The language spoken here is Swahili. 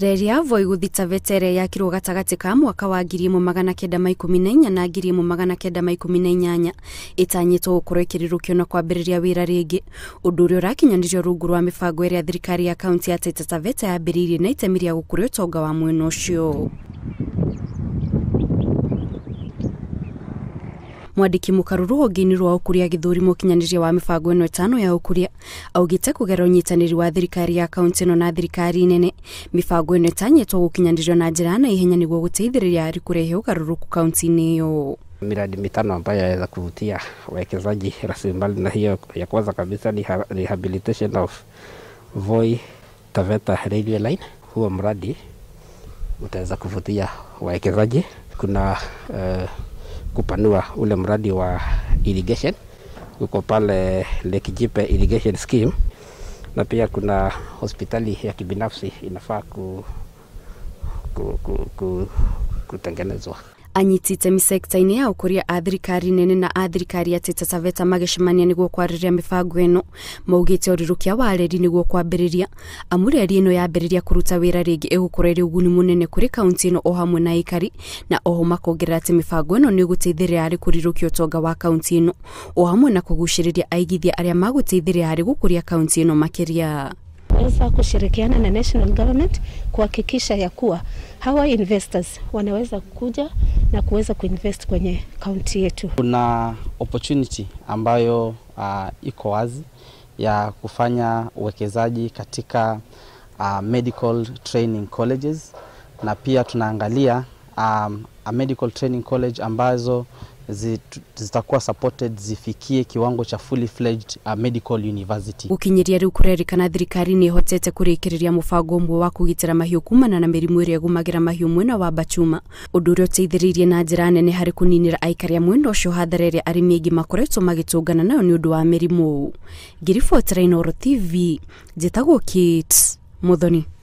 Reri ya gũthiĩ Taveta yakirwo gatagati ka mwaka wa 1914 na 1918 itanyitwo gũkorwo ĩkĩrĩrũkio na kwambĩrĩria wĩra rĩngĩ, ũndũ ũrĩa ũrakinyanĩrio rungu rwa mĩbango ĩrĩa thirikari ya kaunti ya Taveta yambĩrĩirie na itemi rĩa gũkũria ũtonga wa mwena ũcio. Mwandiki mũkaru rũhonge-inĩ rwa ũkũria gĩthũrimo kinyanĩria wa mĩbango ĩno ĩtano ya ũkũria augĩte kũgerera ũnyitanĩri wa thirikari ya kaunti ĩno na thirikari nene, mĩbango ĩno ĩtanyĩtwo gũkinyanĩrio na njĩra na ihenya nĩguo gũteithĩrĩria harĩ kũrehe ũgarũrũku kaunti-inĩ ĩyo. Miradi mitano ambayo yaweza kuvutia wawekezaji rasilimali, na hiyo ya kwanza kabisa ni rehabilitation of Voi Taveta railway line. Huo mradi utaweza kuvutia wawekezaji. Kuna kupanua ule mradi wa irrigation uko pale Lake Jipe irrigation scheme, na pia kuna hospitali ya kibinafsi inafaa kutengenezwa. Anyitite sekta-inĩ ya ũkũria a thirikari nene na a thirikari ya Taveta magĩcemania nĩguo kwarĩrĩria mĩbango ĩno, maugĩte ũrirũkia wa Reri nĩguo kwambĩrĩria, amu Reri ĩno yambĩrĩria kũruta wĩra rĩngĩ ĩgũkorwo ĩrĩ ũguni mũnene kũrĩ kaunti ĩno o hamwe na aikari, na oho makongerera atĩ mĩbango ĩno nĩ ĩgũteithĩrĩria harĩ kũrirũkia ũtonga wa kaunti ĩno o hamwe na kũgucĩrĩria aigithia arĩa magũteithĩrĩria harĩ gũkũria kaunti ĩno makĩria. Weza kushirikiana na national government kuhakikisha ya kuwa hawa investors wanaweza kuja na kuweza kuinvest kwenye kaunti yetu. Kuna opportunity ambayo iko wazi ya kufanya uwekezaji katika medical training colleges, na pia tunaangalia a medical training college ambazo zitakuwa supported zifikie kiwango cha fully fledged medical university. Gukinyiria riu kurerikana thirikari ni hotete kurĩkĩrĩria mũbango ũmwe wa kũgitĩra mahiũ kumana na mĩrimũ ĩrĩa ĩgũmagĩra mahiũ mwena wa Bachuma, ũndũ ũrĩa ũteithĩrĩirie na njĩra nene harĩ kũninĩra aikari a mwena ũcio hathara ĩrĩa arĩmi aingĩ makoretwo magĩtũngana nayo nĩ ũndũ wa mĩrimũ. Ngiribotera Inooro TV, njĩtagwo Kate Muthoni.